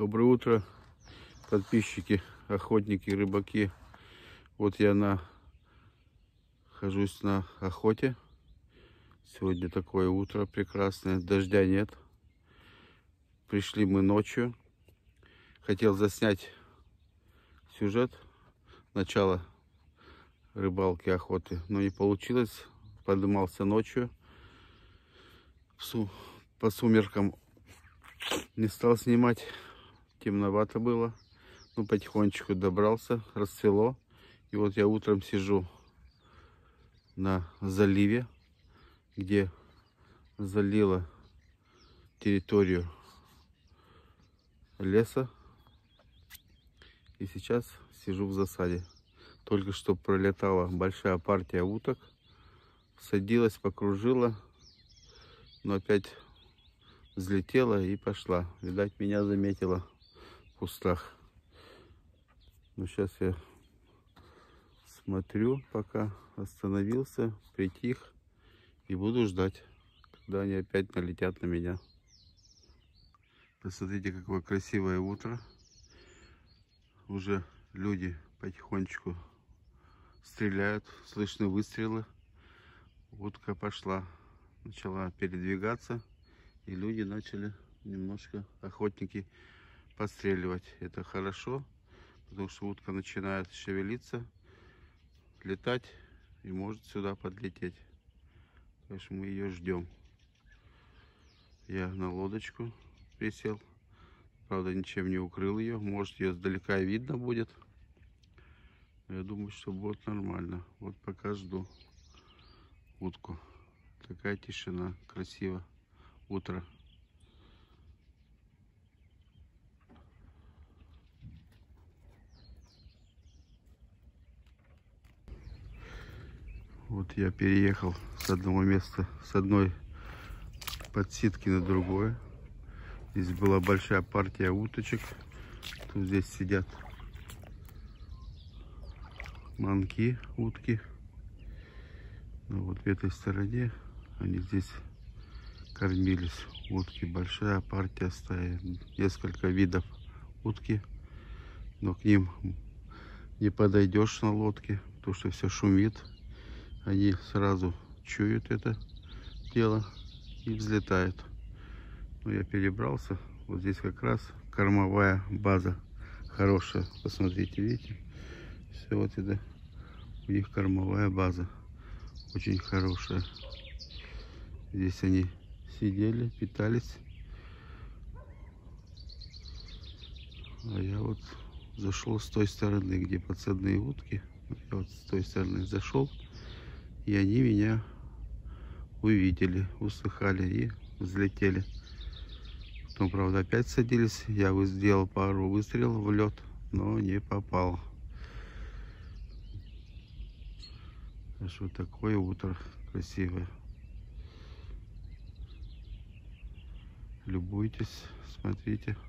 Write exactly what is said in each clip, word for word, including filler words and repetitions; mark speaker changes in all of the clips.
Speaker 1: Доброе утро, подписчики, охотники, рыбаки. Вот я нахожусь на охоте. Сегодня такое утро прекрасное, дождя нет. Пришли мы ночью. Хотел заснять сюжет начала рыбалки, охоты, но не получилось. Поднимался ночью по сумеркам. Не стал снимать, темновато было. Ну, потихонечку добрался, расцвело. И вот я утром сижу на заливе, где залило территорию леса. И сейчас сижу в засаде. Только что пролетала большая партия уток. Садилась, покружила, но опять взлетела и пошла. Видать, меня заметила в кустах. Ну, сейчас я смотрю, пока остановился, притих и буду ждать, когда они опять налетят на меня. Посмотрите, какое красивое утро. Уже люди потихонечку стреляют, слышны выстрелы. Утка пошла, начала передвигаться, и люди начали немножко, охотники, подстреливать. Это хорошо, потому что утка начинает шевелиться, летать и может сюда подлететь. Так что мы ее ждем. Я на лодочку присел. Правда, ничем не укрыл ее. Может, ее сдалека видно будет. Я думаю, что будет нормально. Вот пока жду утку. Такая тишина, красиво. Утро. Вот я переехал с одного места, с одной подсидки на другое. Здесь была большая партия уточек. Тут здесь сидят манки, утки. Ну, вот в этой стороне они здесь кормились. Утки, большая партия стаи, несколько видов утки. Но к ним не подойдешь на лодке, потому что все шумит. Они сразу чуют это дело и взлетают. Но я перебрался. Вот здесь как раз кормовая база хорошая. Посмотрите, видите? Все вот это у них кормовая база. Очень хорошая. Здесь они сидели, питались. А я вот зашел с той стороны, где подсадные утки. Я вот с той стороны зашел. И они меня увидели, услыхали и взлетели. Потом, правда, опять садились. Я сделал пару выстрелов в лед, но не попал. Аж вот такое утро красивое. Любуйтесь, смотрите.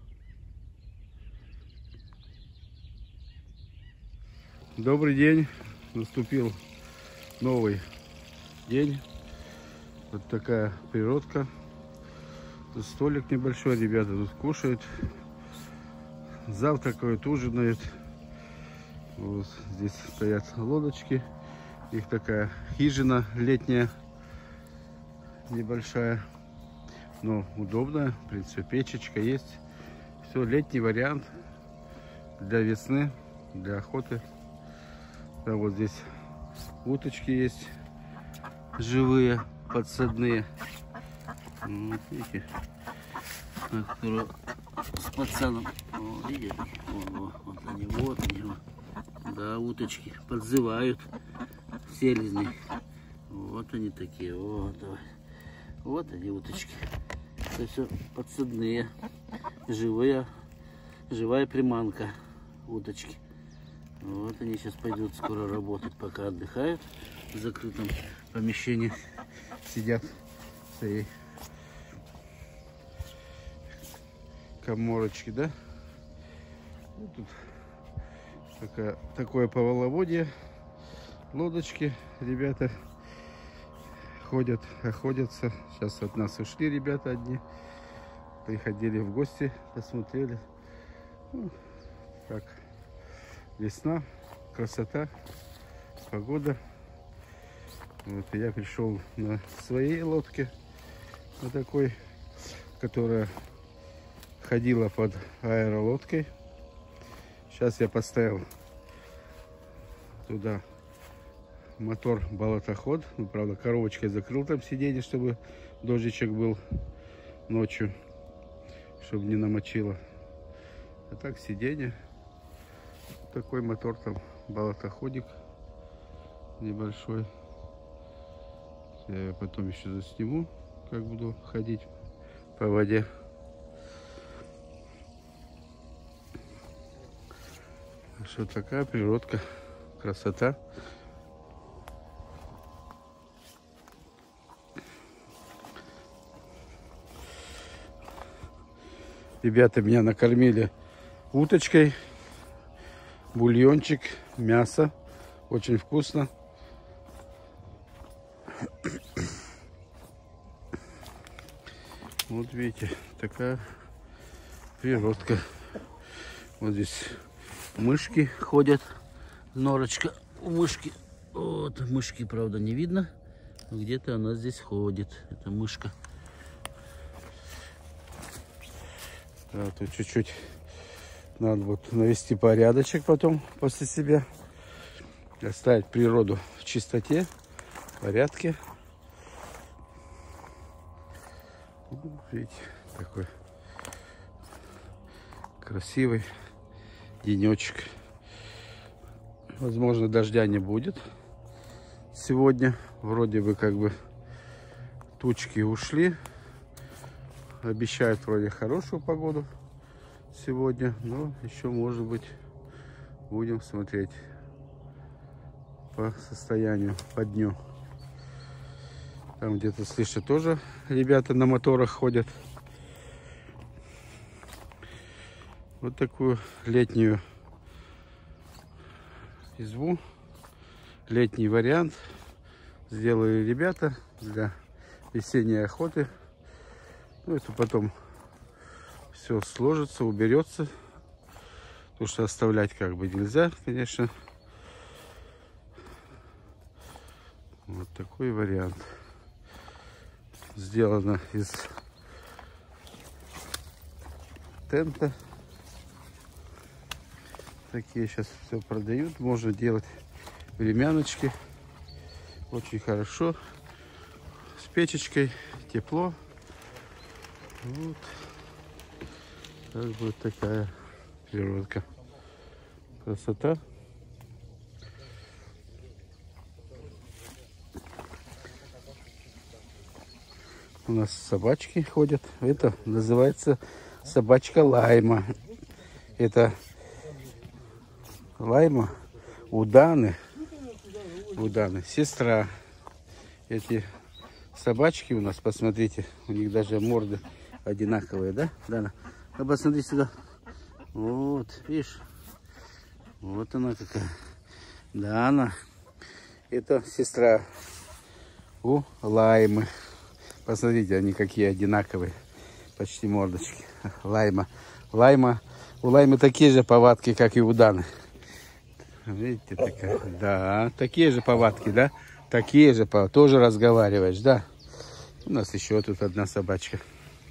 Speaker 1: Добрый день. Наступил новый день. Вот такая природка. Тут столик небольшой, ребята тут кушают, завтракают, ужинают. Вот здесь стоят лодочки. Их такая хижина летняя, небольшая, но удобная. В принципе, печечка есть. Все, летний вариант для весны, для охоты. Да, вот здесь уточки есть живые, подсадные. Вот видите, с подсадом. О, видите? О, вот они, вот они. Да, уточки подзывают селезни. Вот они такие. Вот, вот они, уточки. Это все подсадные. Живая, живая приманка уточки. Вот они сейчас пойдут скоро работать, пока отдыхают в закрытом помещении. Сидят в своей коморочке, да? Вот тут такая, такое поволоводье. Лодочки, ребята ходят, охотятся. Сейчас от нас ушли ребята одни. Приходили в гости, посмотрели. Ну, как весна, красота, погода. Вот, и я пришел на своей лодке, вот такой, которая ходила под аэролодкой. Сейчас я поставил туда мотор болотоход. Ну, правда, коробочкой закрыл там сиденье, чтобы дождичек был ночью, чтобы не намочило. А так сиденье. Такой мотор там, болотоходик небольшой. Я потом еще засниму, как буду ходить по воде. Что такая природка, красота. Ребята меня накормили уточкой, бульончик, мясо. Очень вкусно. Вот видите, такая природка. Вот здесь мышки ходят. Норочка у мышки. Вот, мышки, правда, не видно. Где-то она здесь ходит. Это мышка. Да, тут чуть-чуть надо вот навести порядочек потом после себя. Оставить природу в чистоте, в порядке. Видите, такой красивый денечек. Возможно, дождя не будет сегодня. Вроде бы как бы тучки ушли. Обещают вроде хорошую погоду сегодня. Но еще, может быть, будем смотреть по состоянию, по дню. Там где-то слышно тоже ребята на моторах ходят. Вот такую летнюю избу, летний вариант сделали ребята для весенней охоты. Ну, это потом все сложится, уберется, потому что оставлять как бы нельзя, конечно. Вот такой вариант. Сделано из тента. Такие сейчас все продают. Можно делать времяночки. Очень хорошо. С печечкой. Тепло. Вот. Так вот такая природка. Красота. У нас собачки ходят. Это называется собачка Лайма. Это Лайма у Даны. У Даны сестра. Эти собачки у нас, посмотрите, у них даже морды одинаковые, да, Дана? Ну, посмотри сюда. Вот, видишь? Вот она какая. Дана. Это сестра у Лаймы. Посмотрите, они какие одинаковые. Почти мордочки. Лайма. Лайма. У Лаймы такие же повадки, как и у Даны. Видите, такая. Да, такие же повадки, да? Такие же повадки. Тоже разговариваешь, да? У нас еще тут одна собачка.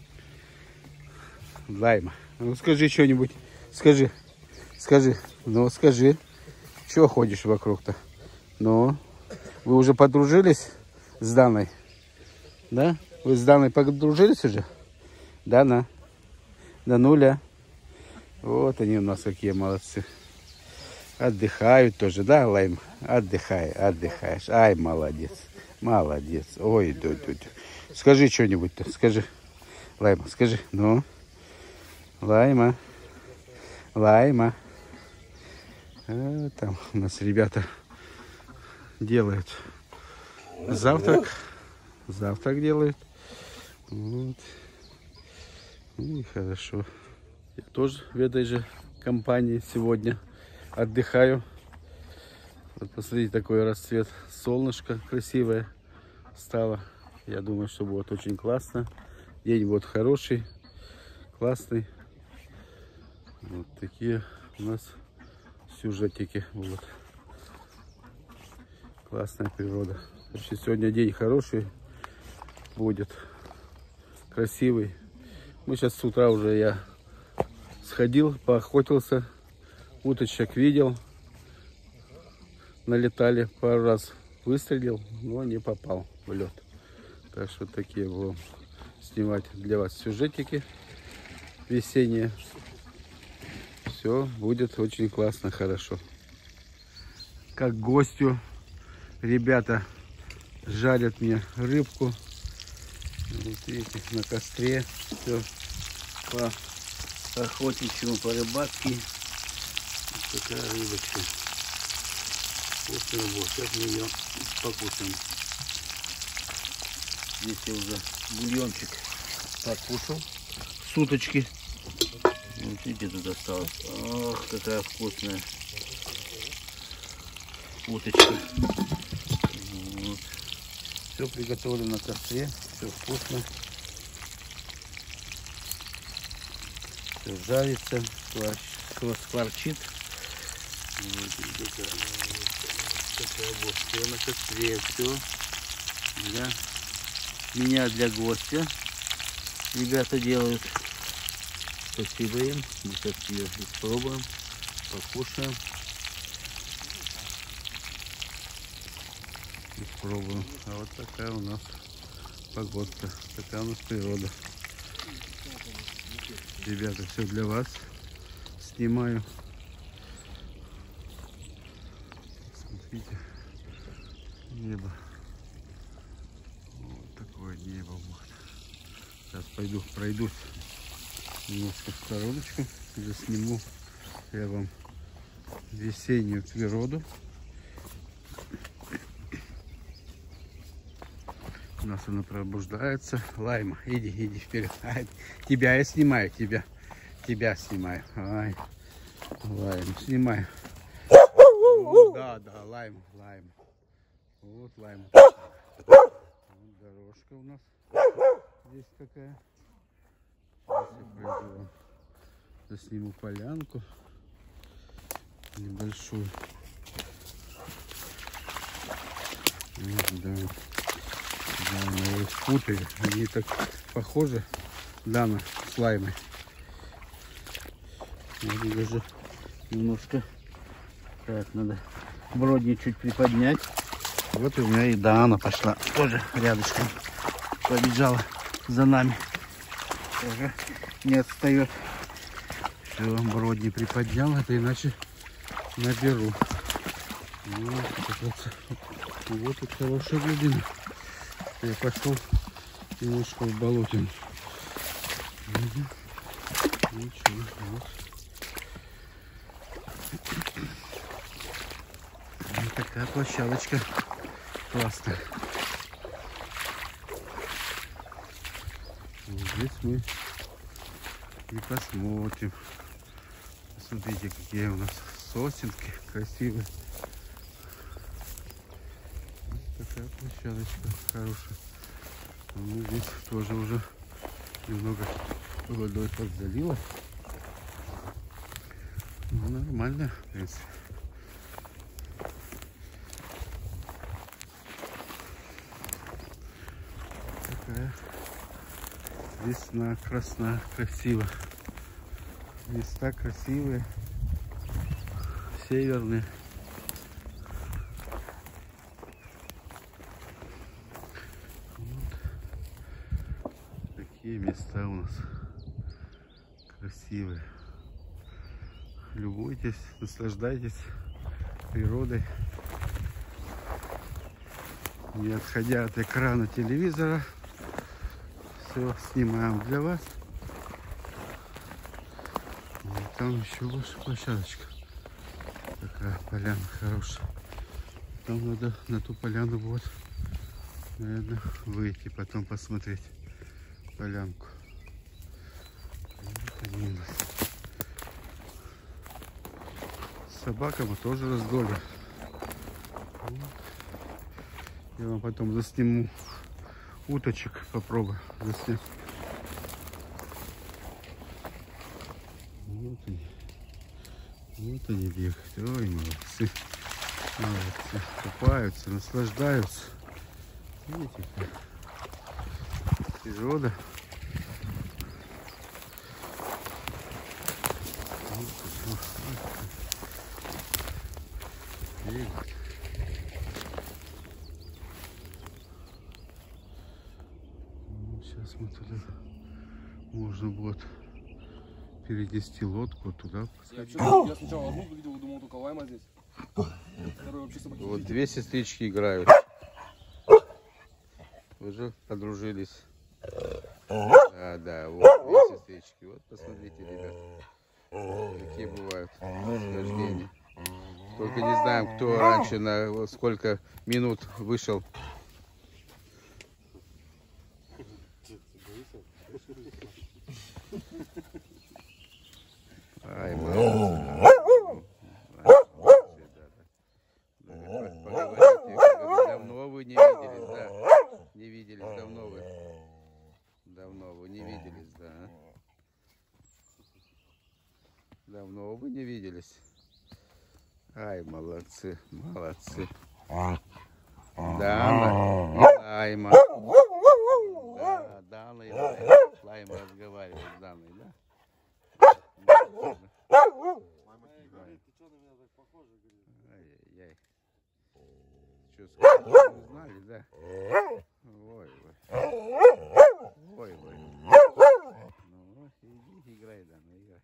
Speaker 1: Лайма. Ну скажи что-нибудь. Скажи. Скажи. Ну скажи. Чего ходишь вокруг-то? Ну. Вы уже подружились с Даной? Да? Вы с Даной подружились уже? Дана. Дануля. Вот они у нас какие молодцы. Отдыхают тоже, да, Лайм? Отдыхай, отдыхаешь. Ай, молодец. Молодец. Ой, дудь, дудь. Скажи что-нибудь-то. Скажи. Лайма, скажи. Ну. Лайма. Лайма. А, там у нас ребята делают завтрак. Завтрак делают. Вот. И хорошо. Я тоже в этой же компании сегодня отдыхаю. Вот посмотрите, такой расцвет. Солнышко красивое стало. Я думаю, что будет очень классно. День будет хороший, классный. Вот такие у нас сюжетики. Вот. Классная природа. Вообще сегодня день хороший будет. Красивый. Мы сейчас с утра уже я сходил, поохотился. Уточек видел. Налетали пару раз. Выстрелил, но не попал в лед. Так что такие будем снимать для вас сюжетики весенние. Все будет очень классно, хорошо. Как гостю ребята жарят мне рыбку. Вот видите, на костре. Все по охотничьему, по рыбацки. Вот такая рыбочка. Вкусная, вот. Сейчас мы ее покушаем. Здесь я уже бульончик покушал. Суточки. Вот видите, тут осталось. Ох, какая вкусная уточка. Вот. Все приготовлено на костре. Все вкусно. Все жарится. Скворчит. Вот такая, такая вот. Все на костре. Все для меня, для гостя. Ребята делают. Спасибо им. Мы сейчас ее испробуем, покушаем. Испробуем. А вот такая у нас погодка. Такая у нас природа. Ребята, все для вас снимаю. Смотрите. Небо. Вот такое небо. Вот. Сейчас пойду пройдусь немножко в стороночку, засниму я вам весеннюю природу. У нас она пробуждается. Лайма, иди, иди вперед. Ай, тебя я снимаю, тебя, тебя снимаю. Ай, Лайма, снимаю. Вот, да, да, Лайма, Лайма. Вот Лайма. Вот дорожка у нас здесь какая. Сейчас я пройду вам, засниму полянку небольшую. Вот, да. Дана и путали. Они так похожи. Дана с Лаймой. Вот даже немножко. Так, надо бродни чуть приподнять. Вот у меня и Дана пошла. Тоже рядышком побежала за нами. Тоже не отстает. Все, бродни приподнял, это иначе наберу. Вот, вот тут хорошая глубина. Я пошел немножко в болотину. Угу. Ничего, вот. Вот такая площадочка классная. Вот здесь мы и посмотрим. Смотрите, какие у нас сосенки красивые. Вот такая площадочка хорошая. А мы здесь тоже уже немного водой подзалило. Ну, нормально, в принципе. Такая весна красна, красиво. Места красивые, северные. Вот такие места у нас красивые. Любуйтесь, наслаждайтесь природой, не отходя от экрана телевизора. Все снимаем для вас. Там еще больше площадочка. Такая поляна хорошая. Там надо на ту поляну вот, наверное, выйти, потом посмотреть полянку. Вот они у нас. С собаками тоже раздолье. Вот. Я вам потом засниму уточек, попробую заснять. Вот они. Вот они бегают. Ой, молодцы. Молодцы. Купаются, наслаждаются. Видите, как природа. Бегают. Ну, сейчас мы туда можно будет перенести лодку туда.
Speaker 2: Я, я сначала одну видел, думал, только лайма здесь. Вообще
Speaker 1: вот две сестрички играют. Уже подружились. А, да, вот две сестрички. Вот посмотрите, ребят, какие бывают схождения. Только не знаем, кто раньше на сколько минут вышел. Ай, молодцы. Давно вы не виделись, да? Не виделись, давно вы. Давно вы не виделись, да? Давно вы не виделись. Ай, молодцы, молодцы. Дана и Лайма. Да, Дана и Лайма. Лайма разговаривает с Даной, да? Ай-яй-яй. Что, сказали, не узнали, да? Ой, ой. Ой, ой. Ну, иди, играй, Дана, играй.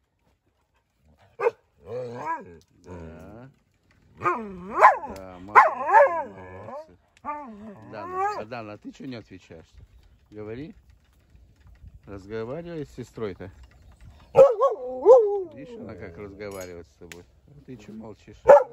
Speaker 1: Да. Да, молодцы. Дана, а Дана, ты что не отвечаешь? Говори. Разговаривай с сестрой-то. Видишь, она как разговаривает с тобой. А ты что молчишь? Да,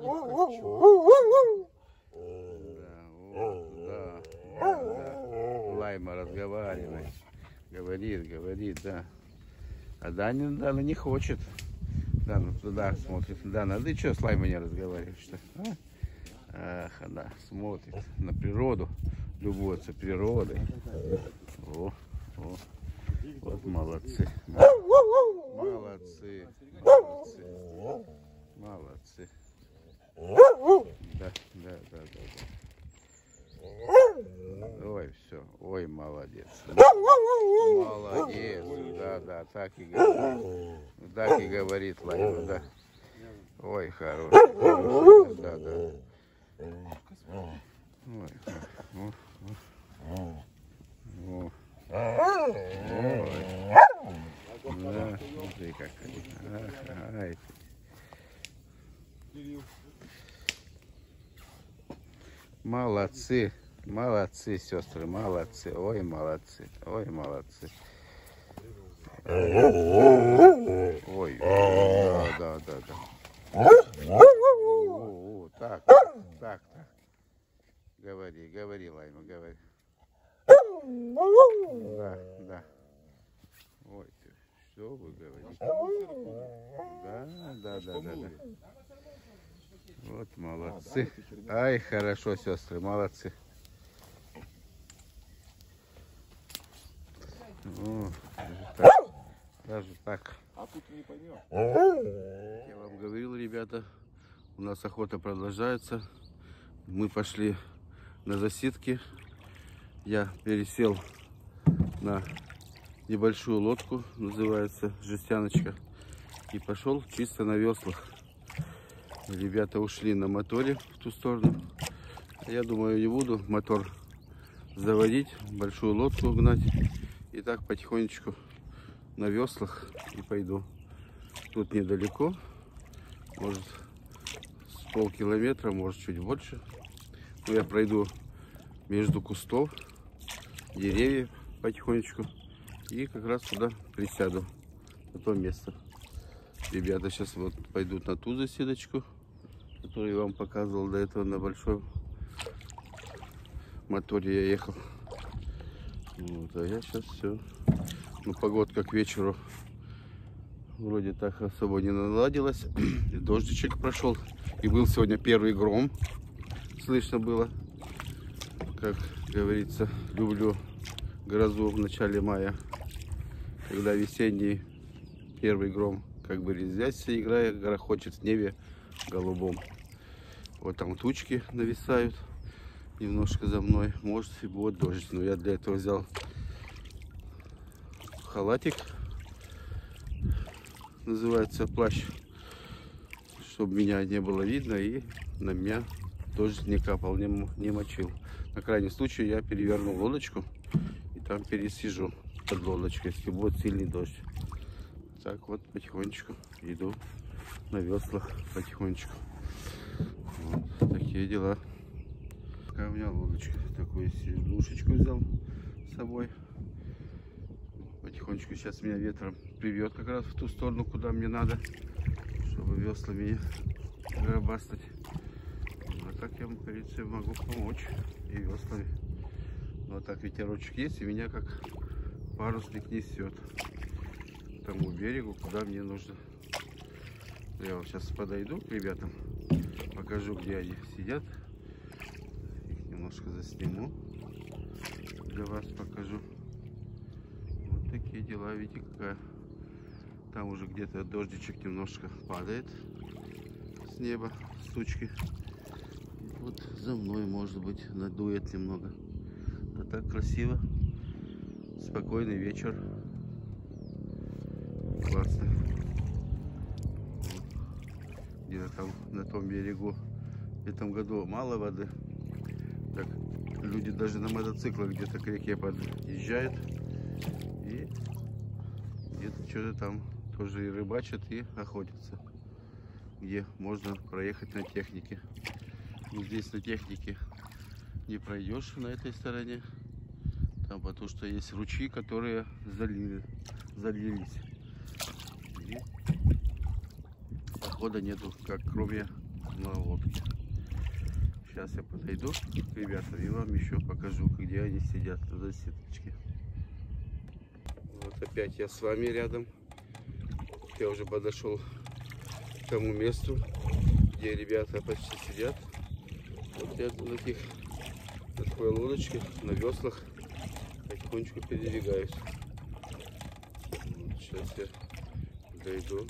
Speaker 1: вот, да, да, да. Лайма разговаривает. Говорит, говорит, да. А Даня, Дана не хочет. Дана туда смотрит. Дана, ты что с Лаймой не разговариваешь-то? А? Ах, она смотрит на природу, любуется природой. О, о. Вот молодцы. Молодцы. Молодцы. Молодцы. Да, да, да, да, да. Ой, все. Ой, молодец. Молодец. Да, да, так и говорит. Так и говорит Лайма, да. Ой, хороший. Хороший. Да, да. Ой, о, о, о. Ой. Да, смотри, как они. Ай. Молодцы, молодцы, сестры, молодцы, ой, молодцы, ой, молодцы. Ой, да, да, да, да. О, о, так, так, так. Говори, говори, Лайма, говори. Да, да. Ой, ты, что вы говорите? Да, да, да, да, да. Вот молодцы. Ай, хорошо, сестры, молодцы. О, даже так. Даже так.
Speaker 2: А тут не поймешь.
Speaker 1: Я вам говорил, ребята, у нас охота продолжается. Мы пошли на засидки. Я пересел на небольшую лодку, называется жестяночка, и пошел чисто на веслах. Ребята ушли на моторе в ту сторону. Я думаю, не буду мотор заводить, большую лодку гнать. И так потихонечку на веслах и пойду. Тут недалеко, может с полкилометра, может чуть больше. Но я пройду между кустов, деревьев потихонечку. И как раз туда присяду, на то место. Ребята сейчас вот пойдут на ту засидочку, которую я вам показывал до этого на большой моторе я ехал. Вот, а я сейчас все. Ну, погодка к вечеру вроде так особо не наладилась. Дождичек прошел. И был сегодня первый гром. Слышно было. Как говорится, люблю грозу в начале мая. Когда весенний первый гром как бы резвясь, играя, грохочет в небе голубом. Вот там тучки нависают немножко за мной. Может и будет дождь, но я для этого взял халатик, называется плащ, чтобы меня не было видно и на меня дождь не капал, не, не мочил. На крайний случай я переверну лодочку и там пересижу под лодочкой, если будет сильный дождь. Так вот потихонечку иду на веслах потихонечку. Вот такие дела. Такая у меня лодочка, такую сидушечку взял с собой. Потихонечку сейчас меня ветром приведет как раз в ту сторону, куда мне надо, чтобы веслами гробастать. А так я, в принципе, могу помочь и веслами. Но так ветерочек есть, и меня как парусник несет к тому берегу, куда мне нужно. Я вот сейчас подойду к ребятам, покажу, где они сидят. Их немножко засниму, для вас покажу. Вот такие дела, видите, какая. Там уже где-то дождичек немножко падает с неба, с тучки. Вот за мной, может быть, надует немного. А так красиво. Спокойный вечер. Классно. Где-то там на том берегу в этом году мало воды. Так люди даже на мотоциклах где-то к реке подъезжают. И где-то что-то там тоже и рыбачат, и охотятся. Где можно проехать на технике. Но здесь на технике не пройдешь на этой стороне. Там потому что есть ручьи, которые залили, залились. И похода нету, как кроме на лодке. Сейчас я подойду к ребятам и вам еще покажу, где они сидят за сеточки. Вот опять я с вами рядом. Я уже подошел к тому месту, где ребята почти сидят. Вот я на таких, на такой лодочке, на веслах потихонечку передвигаюсь. Вот сейчас я дойду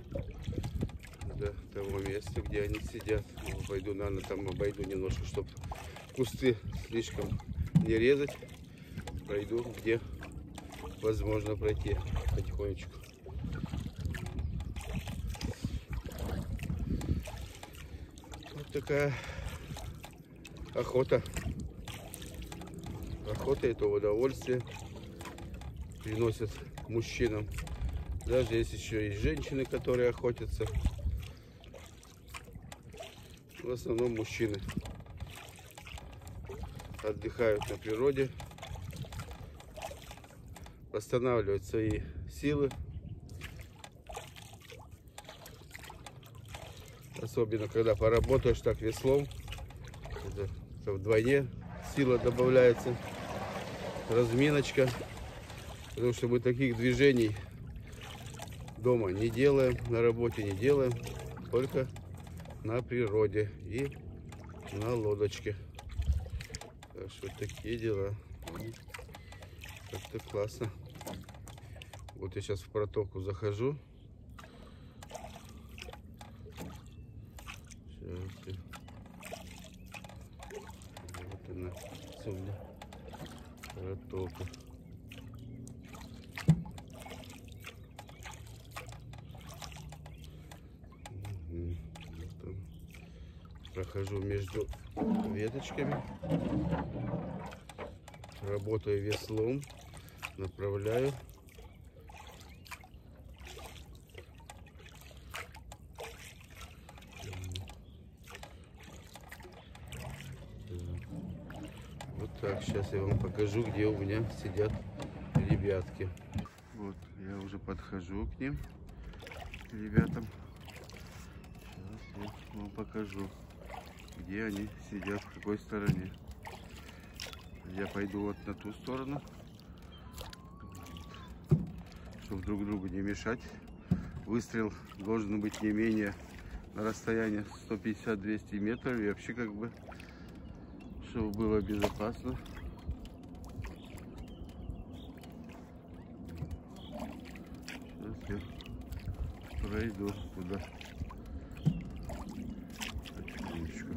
Speaker 1: до того места, где они сидят. Пойду, наверное, там обойду немножко, чтобы кусты слишком не резать. Пройду, где возможно пройти потихонечку. Вот такая охота. Охота — это удовольствие, приносит мужчинам. Даже есть еще и женщины, которые охотятся. В основном мужчины отдыхают на природе, восстанавливают свои силы. Особенно когда поработаешь так веслом, это, это вдвойне сила добавляется, разминочка. Потому что мы таких движений дома не делаем, на работе не делаем, только на природе и на лодочке. Так что такие дела. Как-то классно. Вот я сейчас в протоку захожу. Сейчас я... Вот она, отсюда протока. Прохожу между веточками, работаю веслом, направляю. Вот так, сейчас я вам покажу, где у меня сидят ребятки. Вот, я уже подхожу к ним, к ребятам. Сейчас я вам покажу, где они сидят, в какой стороне. Я пойду вот на ту сторону, чтобы друг другу не мешать. Выстрел должен быть не менее на расстоянии сто пятьдесят — двести метров, и вообще как бы, чтобы было безопасно. Сейчас я пройду туда. Потихонечку.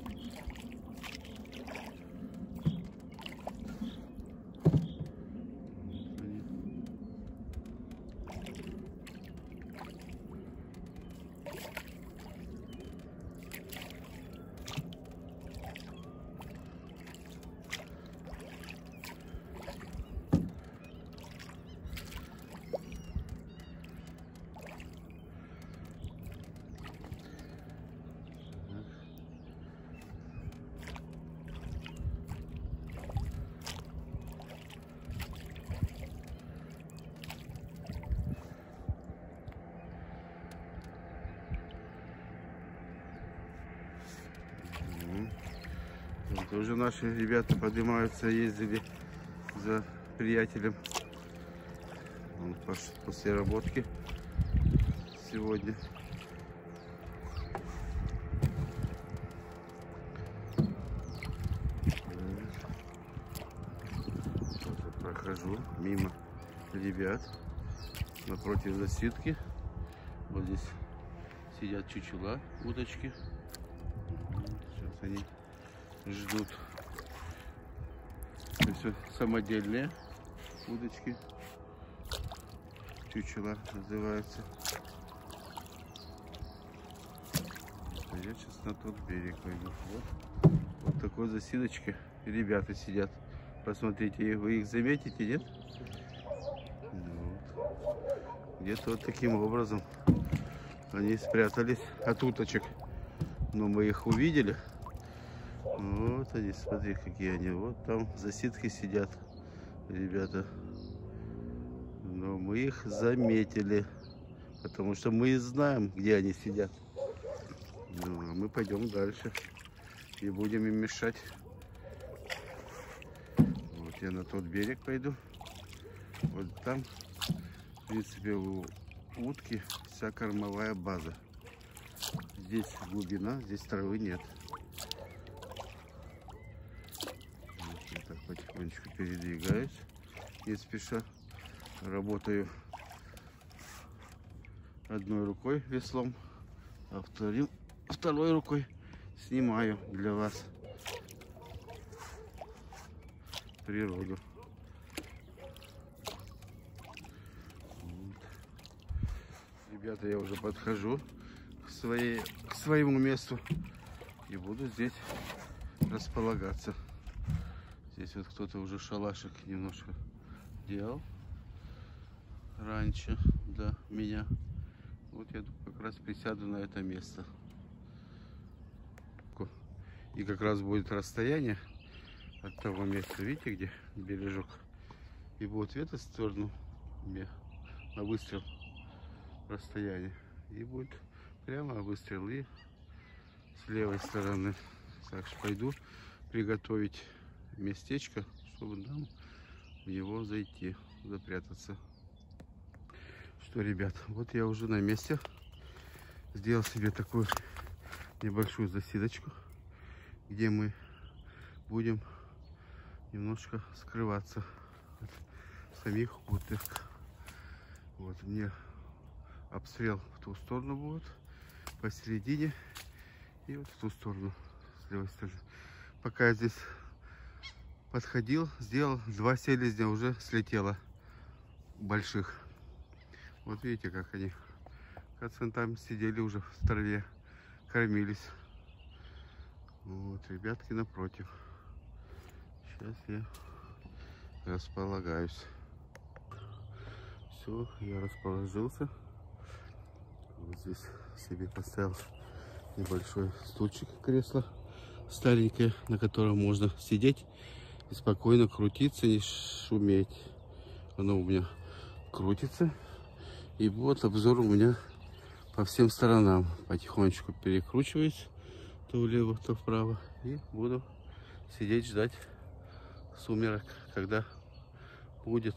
Speaker 1: Тоже наши ребята поднимаются, ездили за приятелем. Он после работки сегодня. Прохожу мимо ребят напротив засидки. Вот здесь сидят чучела, удочки. Сейчас они ждут. То есть вот самодельные удочки, чучела называется. А я сейчас на тот берег пойду. Вот, вот такой засидочке ребята сидят. Посмотрите, вы их заметите, нет? Вот. Где-то вот таким образом они спрятались от уточек. Но мы их увидели. Вот они, смотри, какие они. Вот там в засидке сидят ребята. Но мы их заметили. Потому что мы знаем, где они сидят. Ну, а мы пойдем дальше. И будем им мешать. Вот я на тот берег пойду. Вот там, в принципе, у утки вся кормовая база. Здесь глубина, здесь травы нет. Потихонечку передвигаюсь, не спеша. Работаю одной рукой веслом, а вторым, второй рукой снимаю для вас природу. Вот. Ребята, я уже подхожу к, своей, к своему месту и буду здесь располагаться. Здесь вот кто-то уже шалашик немножко делал раньше до меня. Вот я как раз присяду на это место. И как раз будет расстояние от того места, видите, где бережок. И будет в эту сторону на выстрел расстояние. И будет прямо выстрел и с левой стороны. Так что пойду приготовить местечко, чтобы нам в него зайти, запрятаться. Что, ребят, вот я уже на месте. Сделал себе такую небольшую засидочку, где мы будем немножко скрываться от самих уток. Вот мне обстрел в ту сторону будет, посередине, и вот в ту сторону, с левой стороны. Пока я здесь подходил, сделал два селезня, уже слетело больших. Вот видите, как они, как там сидели уже в траве, кормились. Вот ребятки напротив. Сейчас я располагаюсь. Все, я расположился. Вот здесь себе поставил небольшой стульчик, кресло старенькое, на котором можно сидеть и спокойно крутиться, не шуметь. Оно у меня крутится. И вот обзор у меня по всем сторонам. Потихонечку перекручиваюсь то влево, то вправо. И буду сидеть, ждать сумерок, когда будет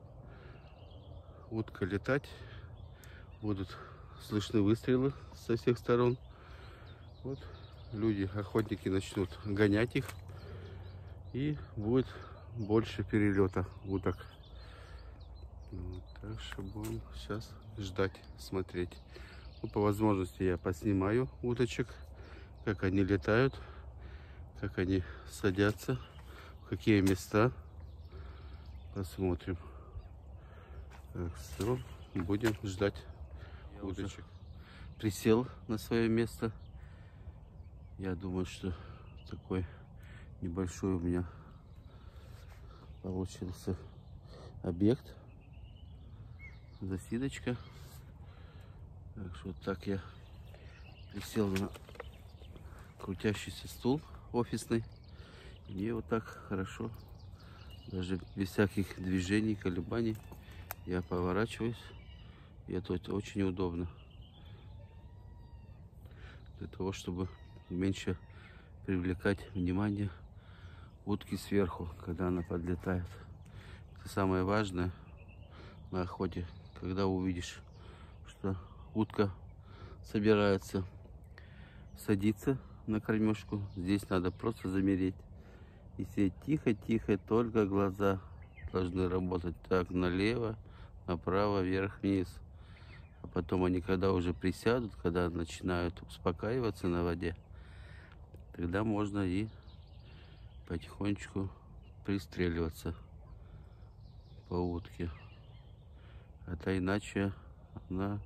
Speaker 1: утка летать. Будут слышны выстрелы со всех сторон. Вот люди, охотники, начнут гонять их. И будет больше перелета уток. Вот, так что будем сейчас ждать, смотреть. Ну, по возможности я поснимаю уточек, как они летают, как они садятся, в какие места. Посмотрим. Так, все, будем ждать уточек. Присел на свое место. Я думаю, что такой небольшой у меня получился объект. Засидочка. Так что так я присел на крутящийся стул офисный. И вот так хорошо, даже без всяких движений, колебаний, я поворачиваюсь. И это очень удобно. Для того, чтобы меньше привлекать внимание утки сверху, когда она подлетает. Это самое важное на охоте, когда увидишь, что утка собирается садиться на кормежку. Здесь надо просто замереть и сидеть тихо-тихо, только глаза должны работать так: налево, направо, вверх, вниз. А потом они, когда уже присядут, когда начинают успокаиваться на воде, тогда можно и потихонечку пристреливаться по утке. Это иначе она,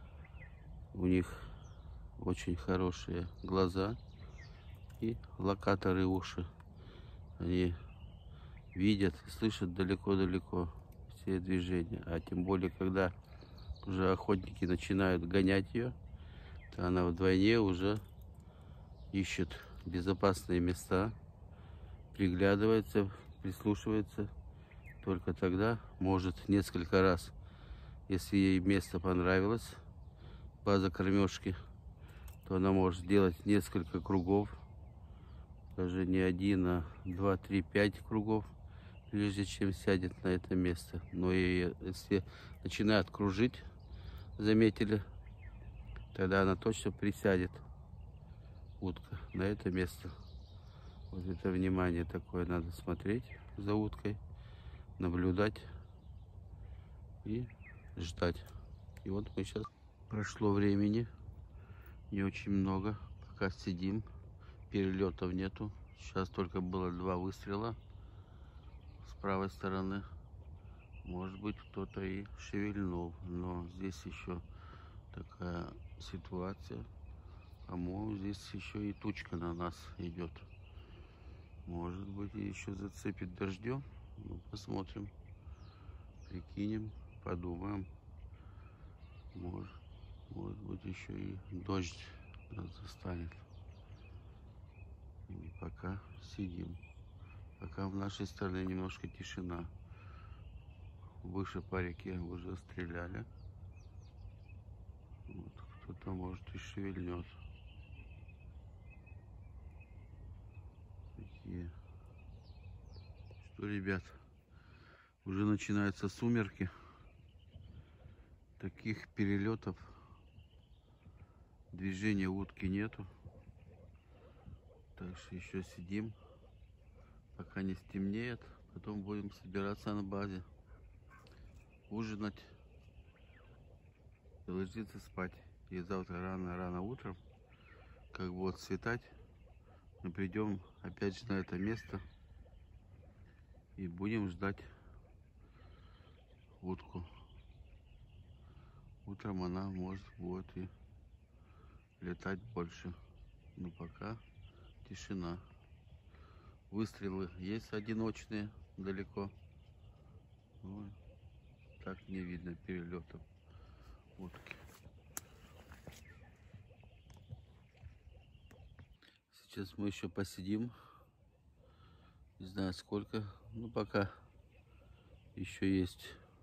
Speaker 1: у них очень хорошие глаза и локаторы уши. Они видят и слышат далеко-далеко все движения. А тем более, когда уже охотники начинают гонять ее, то она вдвойне уже ищет безопасные места, приглядывается, прислушивается. Только тогда может несколько раз, если ей место понравилось, база кормежки, то она может сделать несколько кругов, даже не один, а два, три, пять кругов, прежде чем сядет на это место. Но и если начинает кружить, заметили, тогда она точно присядет, утка, на это место. Вот это внимание такое, надо смотреть за уткой, наблюдать и ждать. И вот мы сейчас, прошло времени не очень много, пока сидим, перелетов нету. Сейчас только было два выстрела с правой стороны. Может быть, кто-то и шевельнул, но здесь еще такая ситуация. По-моему, здесь еще и тучка на нас идет. Может быть, и еще зацепит дождем. Ну, посмотрим, прикинем, подумаем. Может, может быть, еще и дождь нас застанет. И пока сидим. Пока в нашей стороне немножко тишина. Выше по реке уже стреляли. Вот, кто-то, может, и шевельнет. Такие. Что, ребят, уже начинаются сумерки. Таких перелетов, движения утки нету. Так что еще сидим, пока не стемнеет. Потом будем собираться на базе, ужинать и ложиться спать. И завтра рано-рано утром, как будет светать, мы придем опять же на это место и будем ждать утку. Утром она может будет и летать больше. Но пока тишина. Выстрелы есть одиночные далеко. Но так не видно перелетов утки. Сейчас мы еще посидим. Не знаю сколько. Ну пока еще есть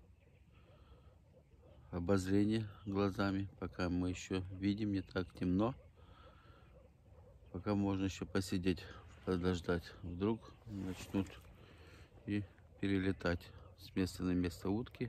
Speaker 1: обозрение глазами. Пока мы еще видим, не так темно. Пока можно еще посидеть, подождать. Вдруг начнут и перелетать с места на место утки.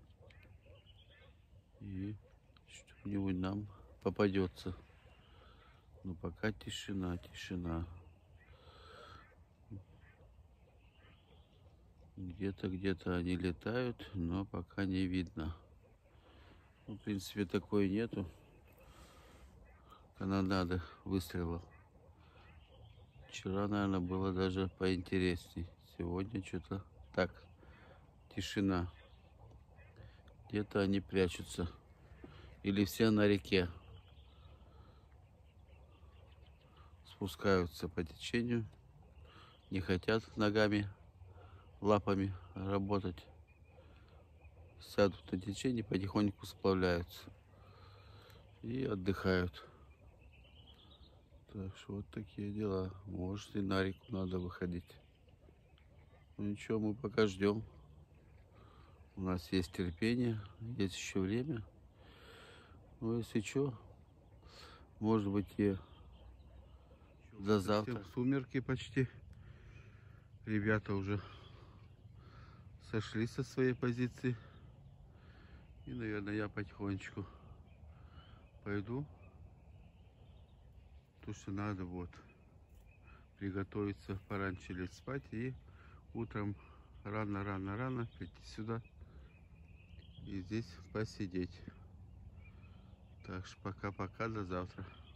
Speaker 1: И что-нибудь нам попадется. Но пока тишина, тишина. Где-то, где-то они летают, но пока не видно. Ну, в принципе, такой нету. Канонады выстрелов. Вчера, наверное, было даже поинтересней. Сегодня что-то так, тишина. Где-то они прячутся. Или все на реке. Спускаются по течению. Не хотят ногами, лапами работать. Сядут на течение, потихоньку сплавляются. И отдыхают. Так что вот такие дела. Может, и на реку надо выходить. Ну ничего, мы пока ждем. У нас есть терпение, есть еще время. Ну, если что, может быть, и до завтра. Сумерки почти. Ребята уже сошли со своей позиции. И, наверное, я потихонечку пойду. То, что надо вот приготовиться пораньше лечь спать и утром рано-рано-рано прийти сюда и здесь посидеть. Так что пока-пока, до завтра.